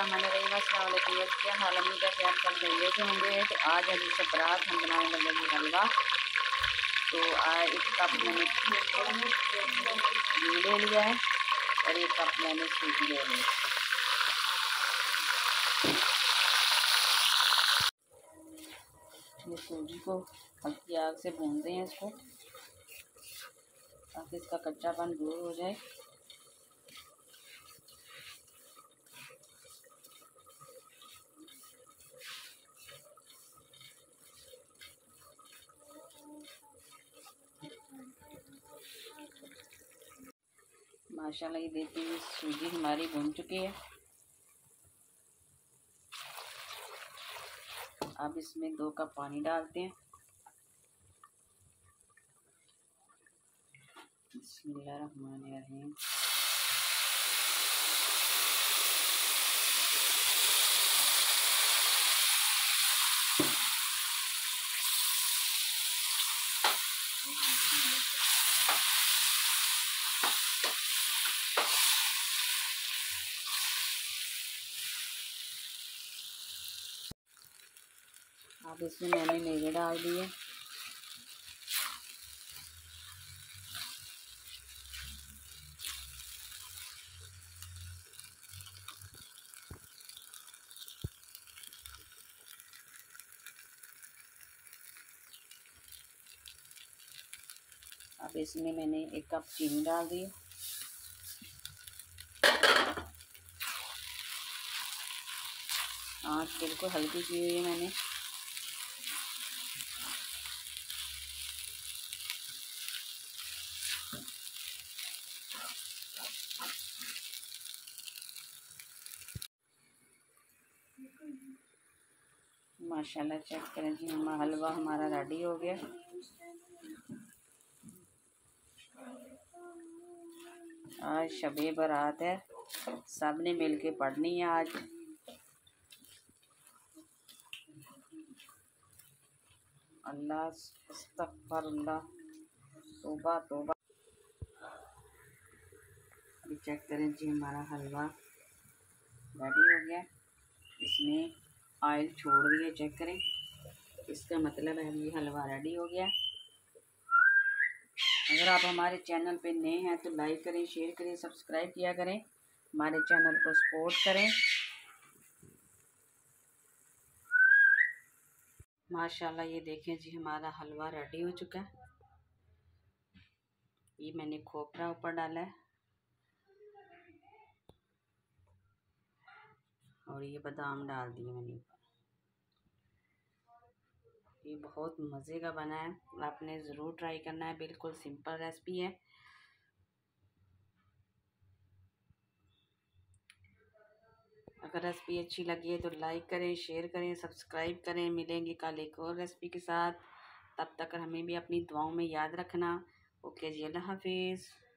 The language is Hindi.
बिस्मिल्लाहिर्रहमानिर्रहीम। अस्सलाम वालेकुम। क्या हाल उम्मीद है कि आप सब खैरियत से होंगे। तो आज है जिससे बरात हम बनाने लगे हलवा। तो एक कप मैंने घी ले लिया है और एक कप मैंने सूजी ले लिया। ये सूजी को हल्की आग से भूनते हैं इसको ताकि इसका कच्चापन दूर हो जाए। माशाल्लाह ये देखिए सूजी हमारी भून चुकी है। अब इसमें 2 कप पानी डालते हैं। बिस्मिल्लाहिर्रहमानिर्रहीम। अब इसमें मैंने मेवे डाल दिए। अब इसमें मैंने 1 कप चीनी डाल दी। आँच बिल्कुल हल्की की हुई है मैंने। माशाल्लाह चेक करें जी, हलवा हमारा रेडी हो गया। आज शबे बारात है, सब ने मिल के पढ़नी है आज। अल्लाह अस्तगफिरुल्लाह, तौबा तौबा। अभी चेक करें जी, हमारा हलवा रेडी हो गया। इसमें ऑयल छोड़ दिए, चेक करें। इसका मतलब है ये हलवा रेडी हो गया। अगर आप हमारे चैनल पे नए हैं तो लाइक करें, शेयर करें, सब्सक्राइब किया करें, हमारे चैनल को सपोर्ट करें। माशाल्लाह ये देखें जी, हमारा हलवा रेडी हो चुका है। ये मैंने खोपरा ऊपर डाला है और ये बादाम डाल दिए मैंने ऊपर। ये बहुत मज़े का बना है, आपने ज़रूर ट्राई करना है। बिल्कुल सिंपल रेसिपी है। अगर रेसिपी अच्छी लगी है तो लाइक करें, शेयर करें, सब्सक्राइब करें। मिलेंगे कल एक और रेसिपी के साथ। तब तक हमें भी अपनी दुआओं में याद रखना। ओके जी, अल्लाह हाफिज़।